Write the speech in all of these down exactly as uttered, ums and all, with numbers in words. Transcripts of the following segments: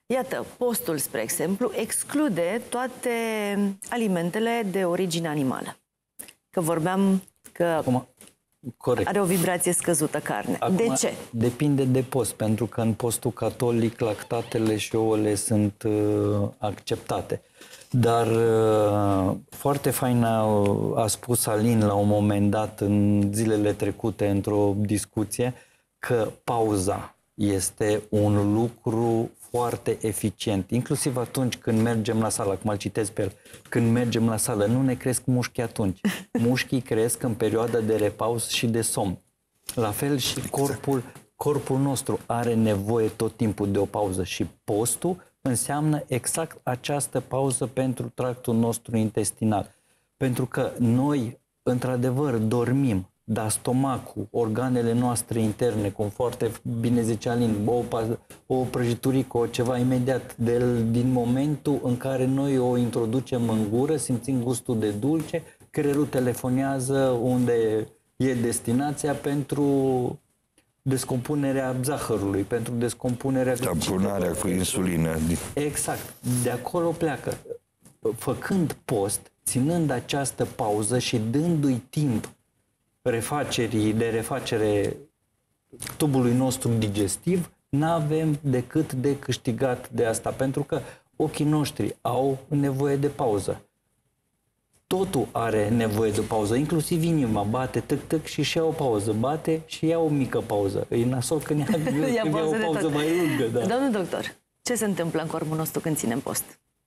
Iată, postul, spre exemplu, exclude toate alimentele de origine animală. Că vorbeam că Acum, corect. are o vibrație scăzută carne. Acum, de ce? Depinde de post, pentru că în postul catolic lactatele și ouăle sunt uh, acceptate. Dar uh, foarte fain a, a spus Alin la un moment dat în zilele trecute într-o discuție că pauza este un lucru foarte eficient, inclusiv atunci când mergem la sală, acum îl citesc pe el, când mergem la sală, nu ne cresc mușchii atunci. Mușchii cresc în perioada de repaus și de somn. La fel și corpul, corpul nostru are nevoie tot timpul de o pauză și postul înseamnă exact această pauză pentru tractul nostru intestinal. Pentru că noi, într-adevăr, dormim, dar stomacul, organele noastre interne, cum foarte bine zicea Alin, o, o prăjiturică, o ceva imediat, de, din momentul în care noi o introducem în gură, simțim gustul de dulce, creierul telefonează unde e destinația pentru descompunerea zahărului, pentru descompunerea... Tamponarea cu insulină. Exact. De acolo pleacă. Făcând post, ținând această pauză și dându-i timp refacerii, de refacere tubului nostru digestiv, n-avem decât de câștigat de asta, pentru că ochii noștri au nevoie de pauză. Totul are nevoie de pauză, inclusiv inima bate tâc-tâc și și ia o pauză, bate și ia o mică pauză. E nasol când ia, când ia o pauză mai lungă. Da. Domnul doctor, ce se întâmplă în corpul nostru când ținem post?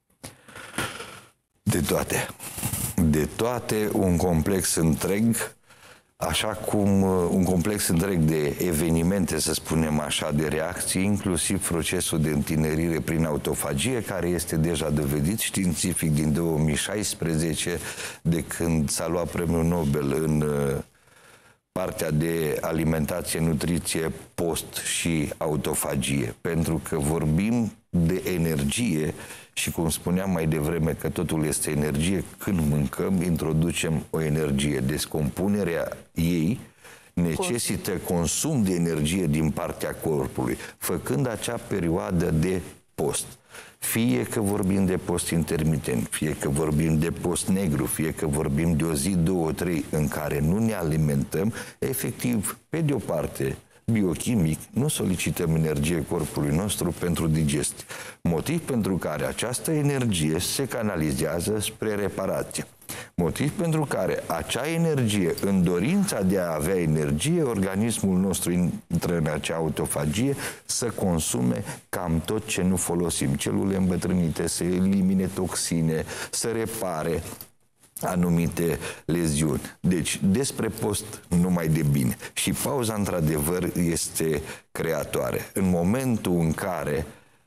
De toate. De toate, un complex întreg, așa cum un complex întreg de evenimente, să spunem așa, de reacții, inclusiv procesul de întinerire prin autofagie, care este deja dovedit științific din două mii șaisprezece, de când s-a luat premiul Nobel în partea de alimentație, nutriție, post și autofagie. Pentru că vorbim de energie și, cum spuneam mai devreme, că totul este energie, când mâncăm, introducem o energie. Descompunerea ei necesită consum de energie din partea corpului, făcând acea perioadă de post. Fie că vorbim de post intermitent, fie că vorbim de post negru, fie că vorbim de o zi, două, trei, în care nu ne alimentăm, efectiv, pe de o parte, biochimic, nu solicităm energie corpului nostru pentru digestie. Motiv pentru care această energie se canalizează spre reparație. Motiv pentru care acea energie, în dorința de a avea energie, organismul nostru intră în acea autofagie să consume cam tot ce nu folosim. Celule îmbătrânite, să elimine toxine, să repare anumite leziuni. Deci, despre post numai de bine. Și pauza, într-adevăr, este creatoare. În momentul în care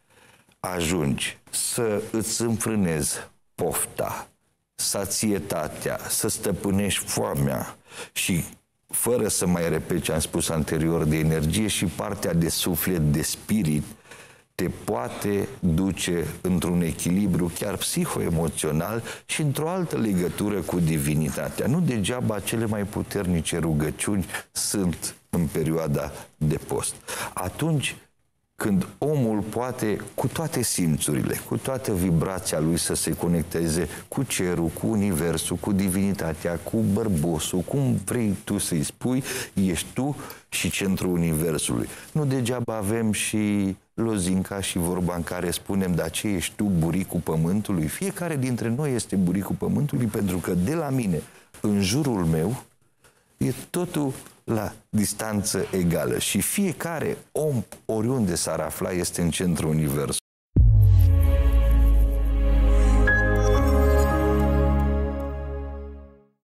ajungi să îți înfrânezi pofta, sațietatea, să stăpânești foamea și, fără să mai repet ce am spus anterior, de energie și partea de suflet, de spirit, te poate duce într-un echilibru chiar psihoemoțional și într-o altă legătură cu divinitatea. Nu degeaba cele mai puternice rugăciuni sunt în perioada de post. Atunci când omul poate, cu toate simțurile, cu toată vibrația lui, să se conecteze cu cerul, cu universul, cu divinitatea, cu bărbosul, cum vrei tu să-i spui, ești tu și centrul universului. Nu degeaba avem și lozinca și vorba în care spunem, dar ce ești tu, buricul pământului? Fiecare dintre noi este buricul pământului, pentru că de la mine, în jurul meu, e totul la distanță egală și fiecare om, oriunde s-ar afla, este în centrul universului.